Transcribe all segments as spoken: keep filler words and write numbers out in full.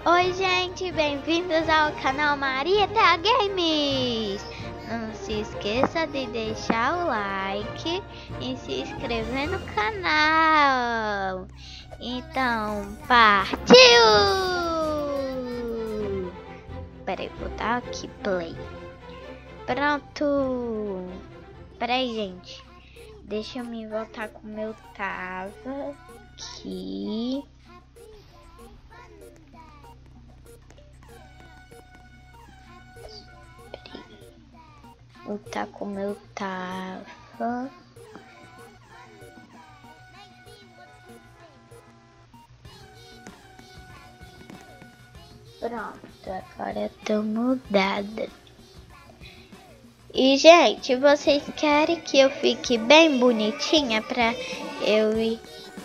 Oi gente, bem-vindos ao canal Marieta Games. Não se esqueça de deixar o like e se inscrever no canal. Então, partiu! Peraí, vou dar aqui play. Pronto. Peraí, gente. Deixa eu me voltar como eu tava aqui. Voltar como eu tava. Pronto, agora eu tô mudada. E gente, vocês querem que eu fique bem bonitinha pra eu ir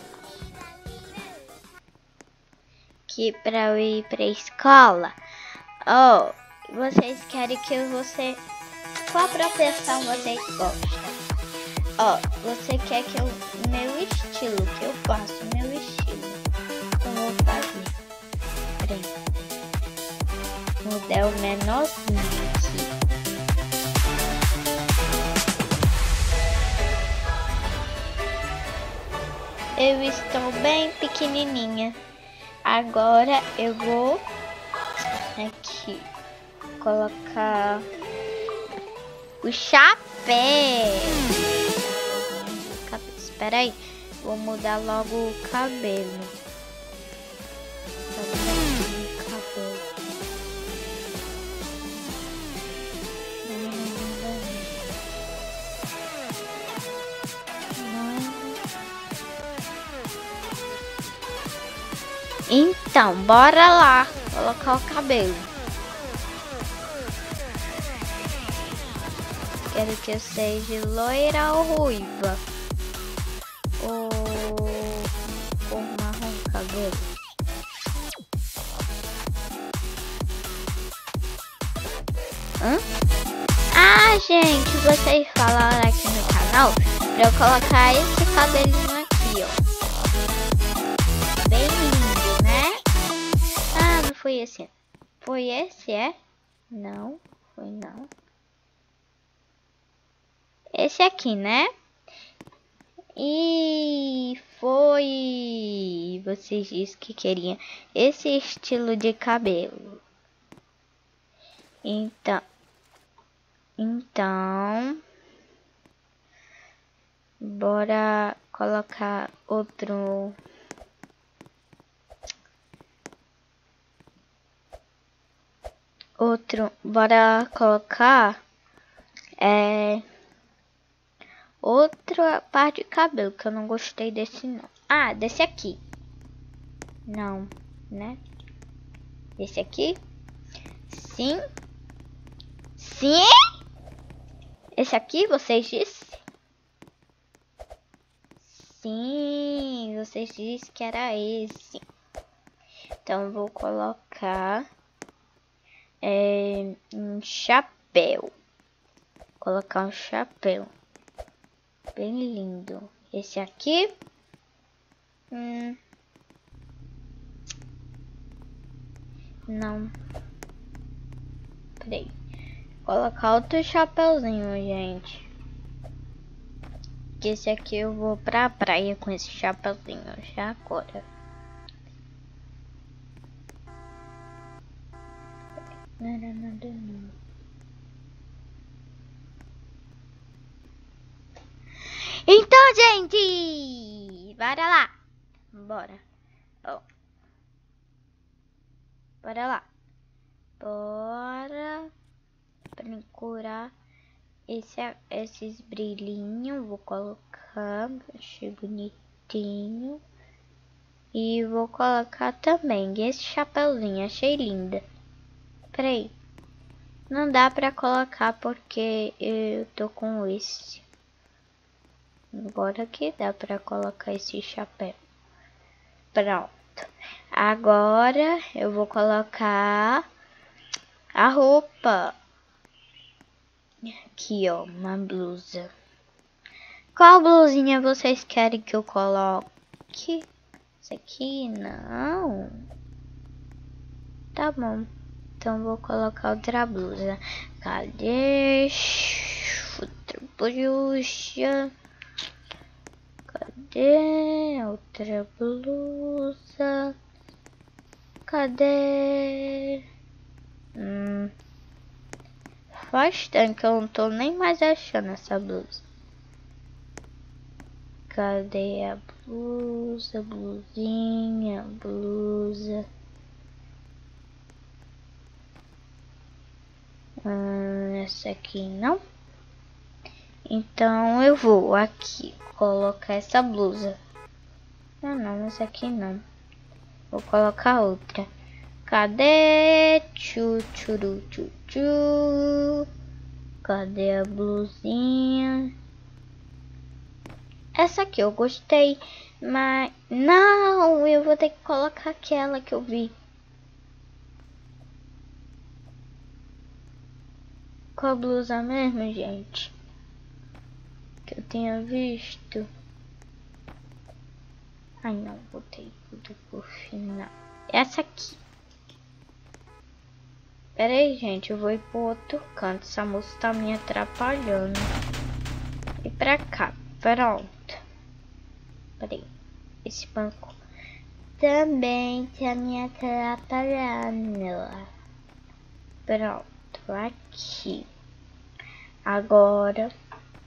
que pra eu ir pra escola? Ou oh, vocês querem que eu você qual proteção vocês gostam? Ó, oh, você quer que eu meu estilo, que eu faço meu estilo. Eu vou fazer. Peraí. Vou dar o menorzinho aqui. Eu estou bem pequenininha. Agora eu vou aqui colocar o chapéu. Espera aí, vou mudar logo o cabelo. Então, bora lá colocar o cabelo. Quero que eu seja loira ou ruiva. Ou cor marrom cabelo. Hã? Ah, gente, vocês falaram aqui no canal pra eu colocar esse cabelinho aqui, ó. Bem lindo, né? Ah, não foi esse. Foi esse, é? Não, foi não. Esse aqui, né? E foi... Vocês disseram que queriam esse estilo de cabelo. Então... Então... Bora colocar outro... Outro... Bora colocar... É... Outra parte de cabelo, que eu não gostei desse não. Ah, desse aqui. Não, né? Esse aqui? Sim. Sim? Esse aqui, vocês disseram? Sim, vocês disseram que era esse. Então, eu vou colocar é, um chapéu. Vou colocar um chapéu. Bem lindo. Esse aqui. Hum. Não. Peraí. Vou colocar outro chapéuzinho, gente. Que esse aqui eu vou pra praia com esse chapéuzinho já agora. Não era nada não. Então, gente, bora lá. Bora. Oh. Bora lá. Bora procurar esse, esses brilhinhos. Vou colocar. Achei bonitinho. E vou colocar também esse chapéuzinho. Achei linda. Peraí. Não dá pra colocar porque eu tô com esse. Agora que dá pra colocar esse chapéu. Pronto. Agora eu vou colocar a roupa. Aqui, ó, uma blusa. Qual blusinha vocês querem que eu coloque? Essa aqui, não. tá bom. Então vou colocar outra blusa. Cadê? Outra blusa. Cadê? Outra blusa. Cadê? Hum. Faz tempo que eu não tô nem mais achando essa blusa. Cadê a blusa? Blusinha, blusa. Hum, essa aqui não. Então eu vou aqui colocar essa blusa. Ah não, essa aqui não. Vou colocar outra. Cadê? Tchu, tchuru, tchu, tchu. Cadê a blusinha? Essa aqui eu gostei, mas não, eu vou ter que colocar aquela que eu vi. Qual blusa mesmo, gente? Que eu tinha visto. Ai não, botei tudo por final. Essa aqui. Pera aí, gente, eu vou ir pro outro canto. Essa moça tá me atrapalhando. E pra cá, pronto. Peraí, esse banco também tá me atrapalhando. Pronto, aqui. Agora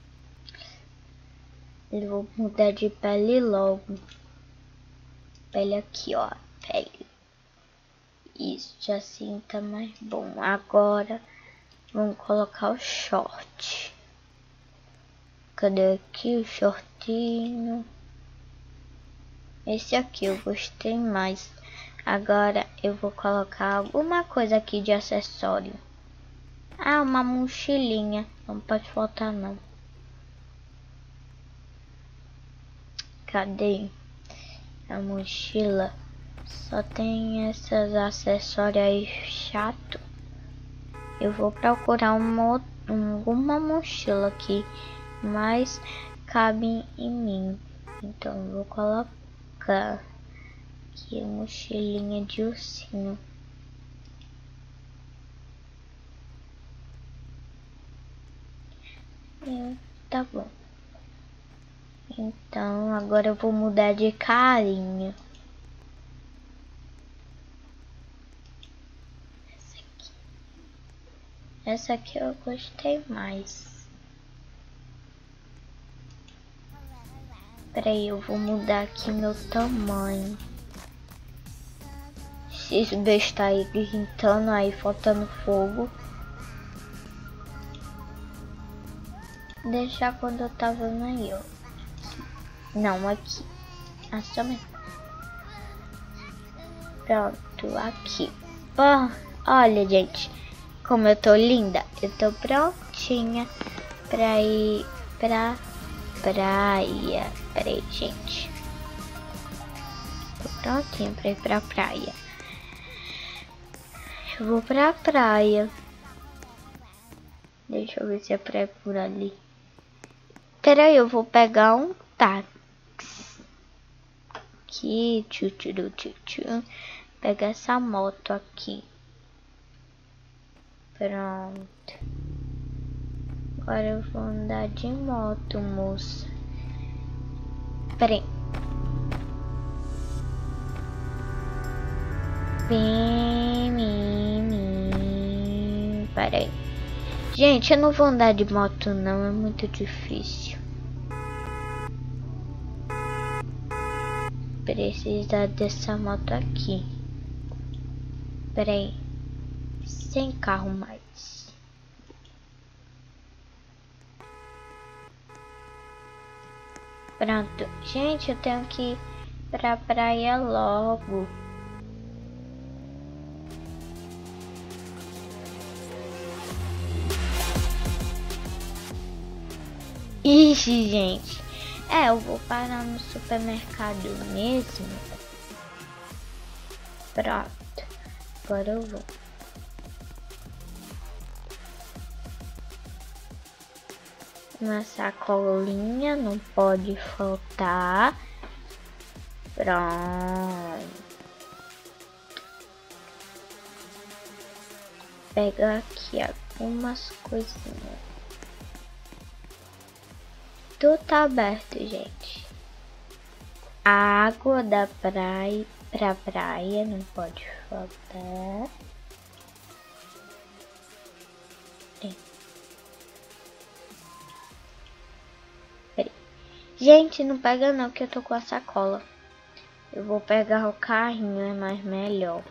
eu vou mudar de pele logo. Pele aqui, ó, pele. Isso, já assim tá mais bom. Agora vamos colocar o short. Cadê aqui o shortinho? Esse aqui eu gostei mais. Agora eu vou colocar alguma coisa aqui de acessório. Ah, uma mochilinha. Não pode faltar não. Cadê a mochila? Só tem esses acessórios aí chato. Eu vou procurar uma, alguma mochila que mais cabe em mim. Então eu vou colocar aqui a mochilinha de ursinho. É, tá bom. Então agora eu vou mudar de carinha. Essa aqui. Essa aqui eu gostei mais. Peraí, eu vou mudar aqui meu tamanho. Esse beijo tá aí gritando aí, faltando fogo. Deixar quando eu tava aí, ó. Não, aqui. Ah, só mesmo. Pronto, aqui. Oh, olha, gente, como eu tô linda. Eu tô prontinha pra ir pra praia. Peraí, gente. Tô prontinha pra ir pra praia. Eu vou pra praia. Deixa eu ver se é praia por ali. Peraí, eu vou pegar um táxi. Aqui, tchu, tchu, tchu, tchu. Pegar essa moto aqui. Pronto. Agora eu vou andar de moto, moça. Peraí. Vem, vem, vem. Peraí. Gente, eu não vou andar de moto não, é muito difícil. Precisa dessa moto aqui. Peraí. Sem carro mais. Pronto. Gente, eu tenho que ir pra praia logo. Ixi, gente. É, eu vou parar no supermercado mesmo. Pronto. Agora eu vou. Uma sacolinha, não pode faltar. Pronto. pegar aqui algumas coisinhas. Tudo tá aberto, gente. A água da praia pra praia não pode faltar. Peraí. Gente, não pega não, que eu tô com a sacola. Eu vou pegar o carrinho, é mais melhor.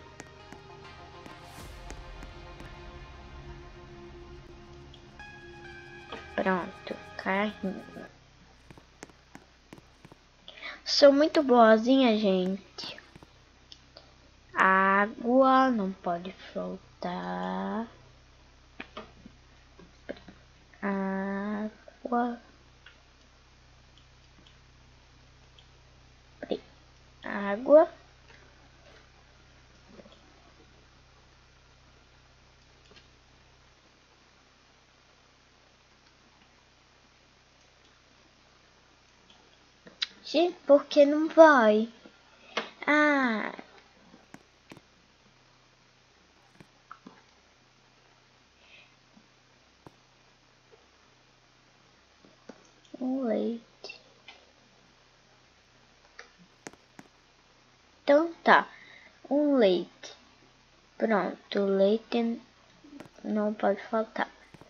Pronto, carrinho. Sou muito boazinha, gente. Água não pode faltar. Água. Água. Gente, por que não vai? Ah. Um leite. Então tá. Um leite. Pronto, o leite não pode faltar.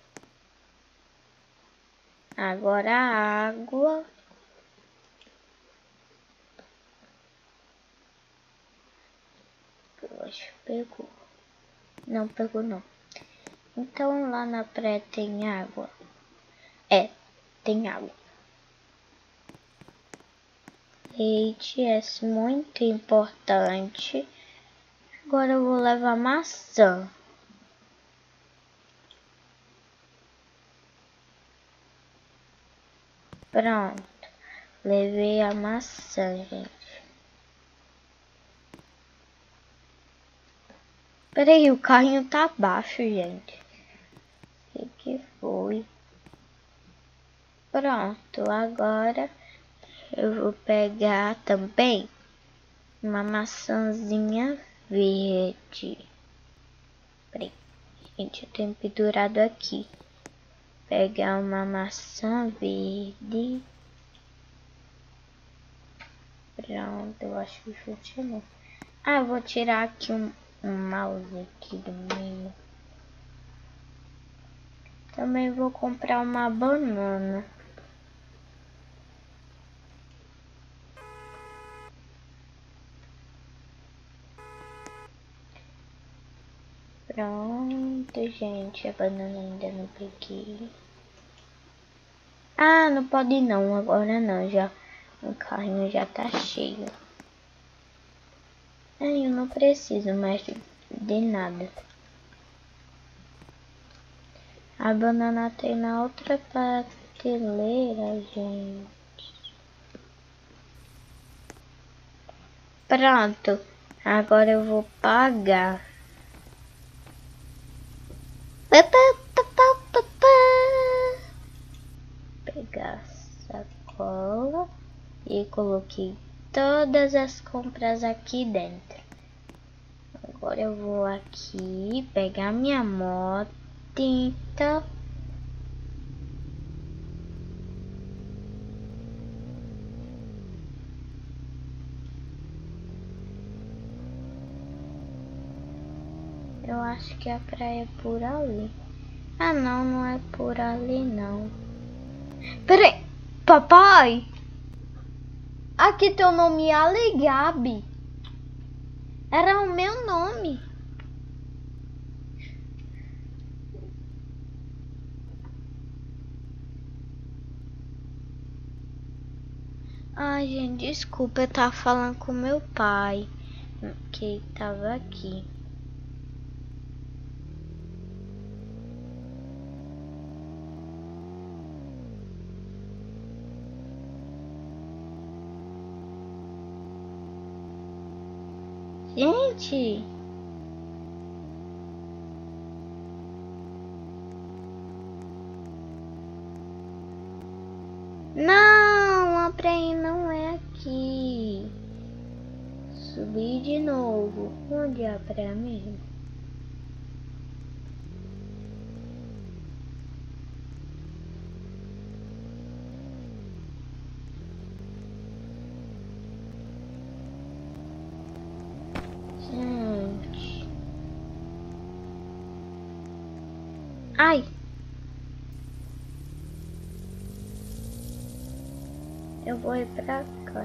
Agora a água. Eu acho que pegou. Não pegou não. Então lá na praia tem água. É, tem água. Leite é muito importante. Agora eu vou levar maçã. Pronto. Levei a maçã, gente. Peraí, o carrinho tá abaixo, gente. O que foi? Pronto, agora eu vou pegar também uma maçãzinha verde. Peraí, gente, eu tenho pendurado aqui. Pegar uma maçã verde. Pronto, eu acho que funcionou. Ah, eu vou tirar aqui um, um mouse aqui do meio. Também vou comprar uma banana. Pronto, gente, a banana ainda não peguei. Ah, não pode não, agora não, já o carrinho já tá cheio. Ai, eu não preciso mais de, de nada. A banana tem na outra prateleira, gente. Pronto, agora eu vou pagar. Pegar a sacola e coloquei todas as compras aqui dentro. Agora eu vou aqui pegar minha moto. Tinta. Eu acho que a praia é por ali. Ah, não, não é por ali, não. Peraí, papai. Aqui teu nome é Ali Gabi. Era o meu nome. Ai, gente, desculpa, eu tava falando com meu pai, que tava aqui. Gente, não, a praia não é aqui. Subir de novo. Onde é a praia mesmo? Ai! Eu vou ir pra cá.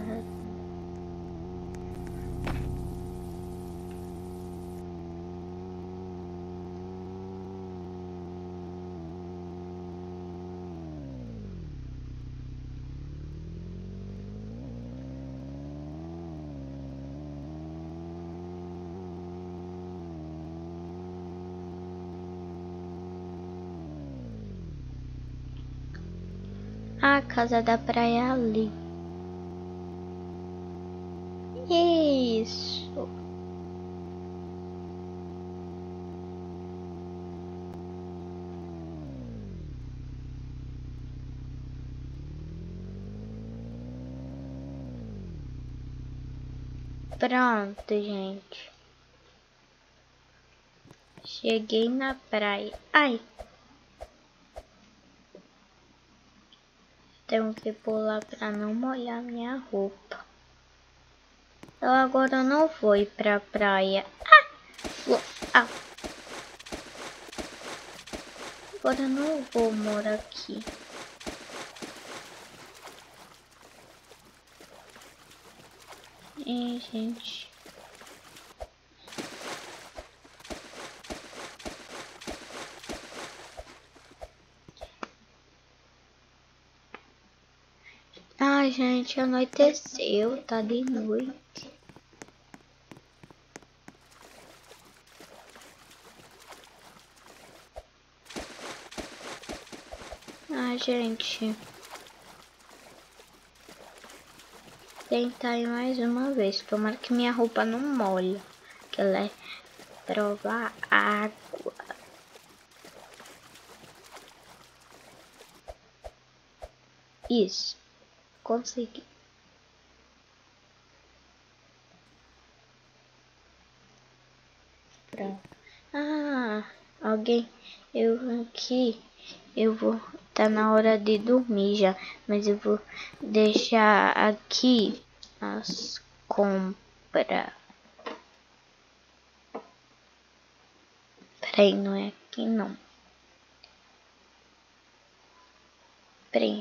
A casa da praia ali. Isso. Pronto, gente. Cheguei na praia. Ai. Tenho que pular pra não molhar minha roupa. Eu agora não vou ir pra praia. Ah! Ah. Agora eu não vou morar aqui. E, gente. Ai, gente, anoiteceu, tá de noite. Ai, gente. Tentar ir mais uma vez. Tomara que minha roupa não molhe. Que ela é prova água. Isso. Consegui. Pronto. Ah, alguém. Eu aqui. Eu vou. Tá na hora de dormir já. Mas eu vou deixar aqui as compras. Peraí, não é aqui não. Peraí.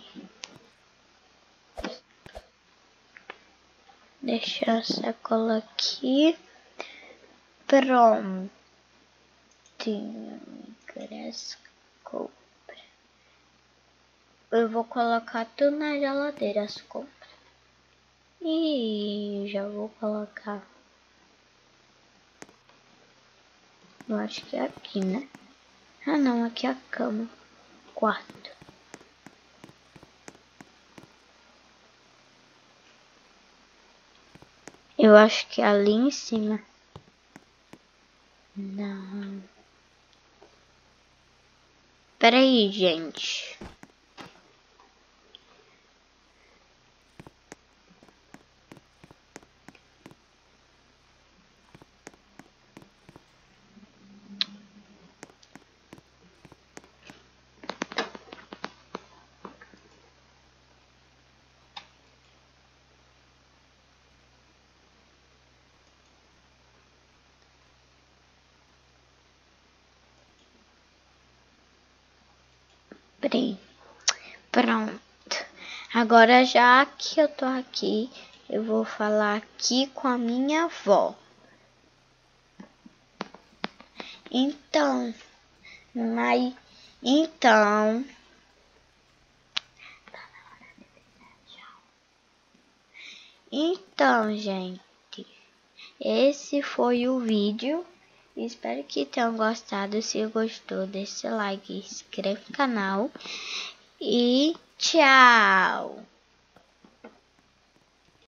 Deixar a sacola aqui. Pronto. Ingresso, compra. Eu vou colocar tudo na geladeira as compras. E já vou colocar. Eu acho que é aqui, né? Ah não, aqui é a cama. Quarto. Eu acho que é ali em cima. Não. Pera aí, gente. Peraí. Pronto. Agora já que eu tô aqui, eu vou falar aqui com a minha avó. Então, mas então, então, gente, esse foi o vídeo. Espero que tenham gostado. Se gostou, deixa o like, inscreve no canal e tchau.